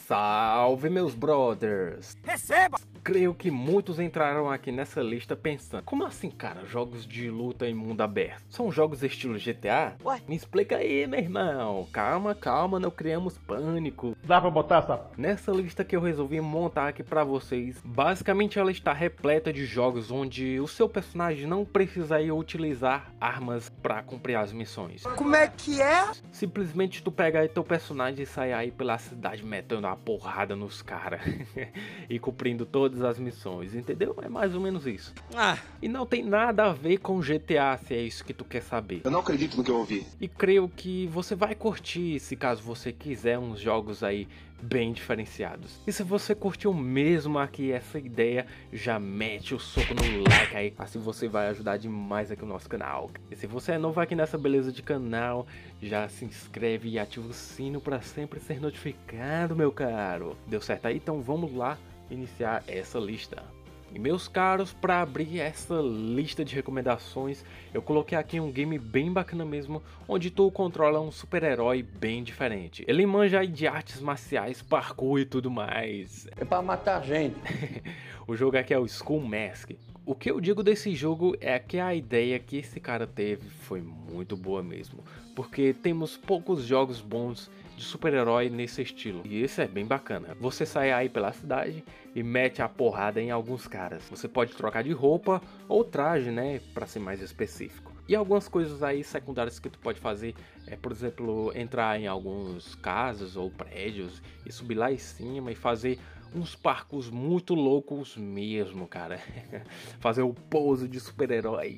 Salve, meus brothers! Receba! Creio que muitos entraram aqui nessa lista pensando: como assim, cara, jogos de luta em mundo aberto? São jogos estilo GTA? Ué? Me explica aí, meu irmão. Calma, não criamos pânico. Dá pra botar essa? Nessa lista que eu resolvi montar aqui pra vocês, basicamente ela está repleta de jogos onde o seu personagem não precisaria utilizar armas pra cumprir as missões. Como é que é? Simplesmente tu pega aí teu personagem e sai aí pela cidade metendo uma porrada nos caras e cumprindo todas as missões, entendeu? É mais ou menos isso. E não tem nada a ver com GTA, se é isso que tu quer saber. Eu não acredito no que eu ouvi. E creio que você vai curtir, se caso você quiser, uns jogos aí bem diferenciados. E se você curtiu mesmo aqui essa ideia, já mete o soco no like aí, assim você vai ajudar demais aqui o nosso canal. E se você é novo aqui nessa beleza de canal, já se inscreve e ativa o sino para sempre ser notificado, meu caro. Deu certo aí? Então vamos lá iniciar essa lista. E meus caros, para abrir essa lista de recomendações, eu coloquei aqui um game bem bacana mesmo, onde tu controla um super-herói bem diferente. Ele manja aí de artes marciais, parkour e tudo mais. É pra matar gente. O jogo aqui é o Skull Mask. O que eu digo desse jogo é que a ideia que esse cara teve foi muito boa mesmo, porque temos poucos jogos bons de super-herói nesse estilo, e esse é bem bacana. Você sai aí pela cidade e mete a porrada em alguns caras. Você pode trocar de roupa ou traje, né, para ser mais específico. E algumas coisas aí secundárias que tu pode fazer é, por exemplo, entrar em alguns casas ou prédios e subir lá em cima e fazer uns parkours muito loucos mesmo, cara. Fazer o pose de super-herói.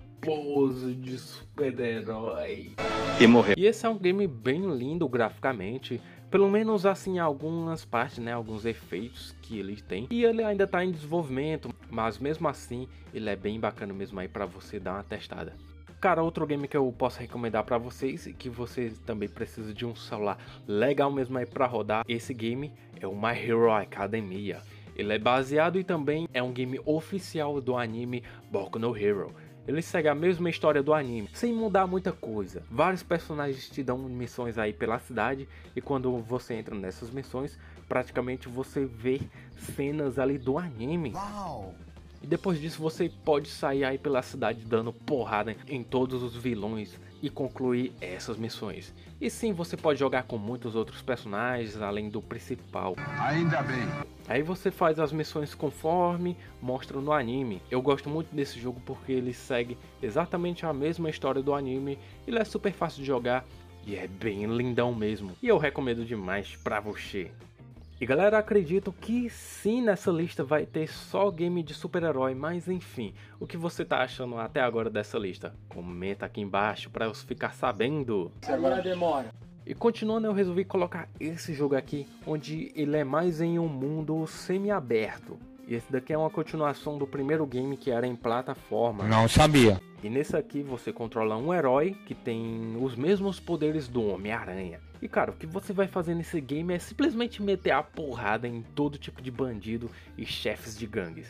Pose de super-herói. E morreu. E esse é um game bem lindo graficamente, pelo menos assim algumas partes, né, alguns efeitos que ele tem. E ele ainda tá em desenvolvimento, mas mesmo assim ele é bem bacana mesmo aí pra você dar uma testada. Cara, outro game que eu posso recomendar pra vocês, que vocês também precisam de um celular legal mesmo aí pra rodar esse game, é o My Hero Academia. Ele é baseado e também é um game oficial do anime Boku no Hero. Ele segue a mesma história do anime, sem mudar muita coisa. Vários personagens te dão missões aí pela cidade, e quando você entra nessas missões, praticamente você vê cenas ali do anime. Uau! E depois disso você pode sair aí pela cidade dando porrada em todos os vilões e concluir essas missões. E sim, você pode jogar com muitos outros personagens além do principal. Ainda bem. Aí você faz as missões conforme mostra no anime. Eu gosto muito desse jogo porque ele segue exatamente a mesma história do anime. Ele é super fácil de jogar e é bem lindão mesmo. E eu recomendo demais pra você. E galera, acredito que sim, nessa lista vai ter só game de super-herói, mas enfim, o que você tá achando até agora dessa lista? Comenta aqui embaixo pra eu ficar sabendo. Agora demora. E continuando, eu resolvi colocar esse jogo aqui, onde ele é mais em um mundo semi-aberto. E esse daqui é uma continuação do primeiro game, que era em plataforma. Não sabia. E nesse aqui você controla um herói que tem os mesmos poderes do Homem-Aranha. E cara, o que você vai fazer nesse game é simplesmente meter a porrada em todo tipo de bandido e chefes de gangues.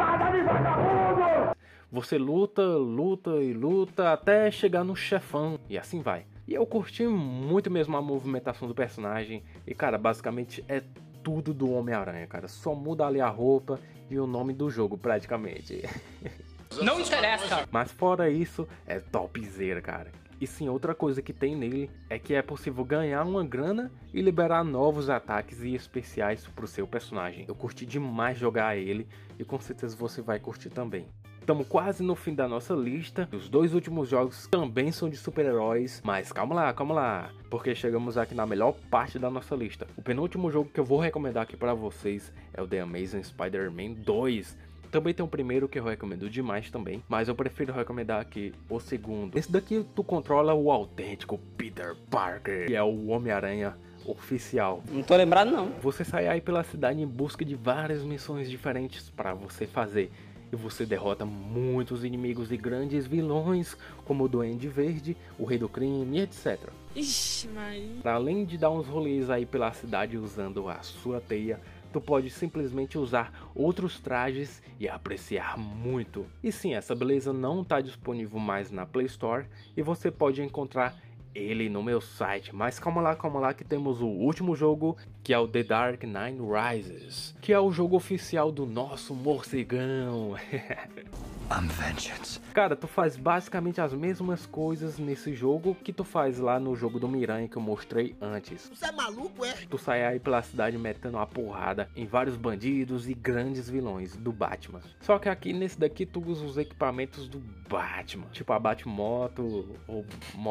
Você luta até chegar no chefão, e assim vai. E eu curti muito mesmo a movimentação do personagem. E cara, basicamente é tudo do Homem-Aranha, cara. Só muda ali a roupa e o nome do jogo praticamente. Não interessa. Mas fora isso, é topzera, cara. E sim, outra coisa que tem nele é que é possível ganhar uma grana e liberar novos ataques e especiais pro seu personagem. Eu curti demais jogar ele e com certeza você vai curtir também. Estamos quase no fim da nossa lista. Os dois últimos jogos também são de super-heróis, mas calma lá, porque chegamos aqui na melhor parte da nossa lista. O penúltimo jogo que eu vou recomendar aqui para vocês é o The Amazing Spider-Man 2. Também tem o primeiro que eu recomendo demais também, mas eu prefiro recomendar aqui o segundo. Esse daqui tu controla o autêntico Peter Parker, que é o Homem-Aranha oficial. Não tô lembrado não. Você sai aí pela cidade em busca de várias missões diferentes para você fazer. E você derrota muitos inimigos e grandes vilões, como o Duende Verde, o Rei do Crime, etc. Ixi, Maria. Para além de dar uns rolês aí pela cidade usando a sua teia, tu pode simplesmente usar outros trajes e apreciar muito. E sim, essa beleza não está disponível mais na Play Store e você pode encontrar ele no meu site. Mas calma lá que temos o último jogo, que é o The Dark Knight Rises, que é o jogo oficial do nosso morcegão. I'm vengeance. Cara, tu faz basicamente as mesmas coisas nesse jogo que tu faz lá no jogo do Miranha que eu mostrei antes. Você é maluco, é? Tu sai aí pela cidade metendo uma porrada em vários bandidos e grandes vilões do Batman. Só que aqui nesse daqui tu usa os equipamentos do Batman, tipo a Batmoto ou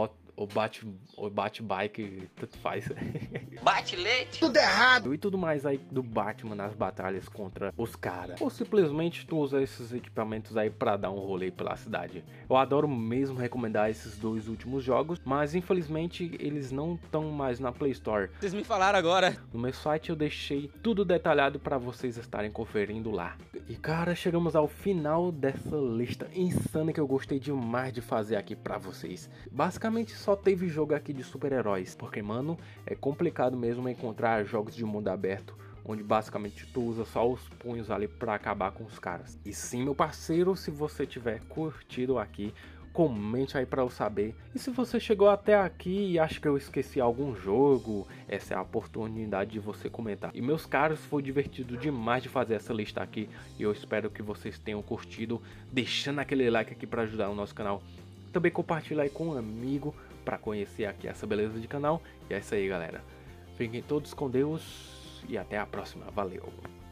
Bate-bike, tanto faz. Bate leite. Tudo errado. E tudo mais aí do Batman nas batalhas contra os caras. Ou simplesmente tu usa esses equipamentos aí pra dar um rolê pela cidade. Eu adoro mesmo recomendar esses dois últimos jogos, mas infelizmente eles não estão mais na Play Store. Vocês me falaram agora. No meu site eu deixei tudo detalhado para vocês estarem conferindo lá. E cara, chegamos ao final dessa lista insana que eu gostei demais de fazer aqui para vocês. Basicamente só teve jogo aqui de super-heróis, porque mano, é complicado mesmo encontrar jogos de mundo aberto onde basicamente tu usa só os punhos ali para acabar com os caras. E sim, meu parceiro, se você tiver curtido aqui, comente aí para eu saber. E se você chegou até aqui e acha que eu esqueci algum jogo, essa é a oportunidade de você comentar. E meus caros, foi divertido demais de fazer essa lista aqui e eu espero que vocês tenham curtido, deixando aquele like aqui para ajudar o nosso canal. Também compartilha aí com um amigo para conhecer aqui essa beleza de canal. E é isso aí, galera. Fiquem todos com Deus e até a próxima. Valeu!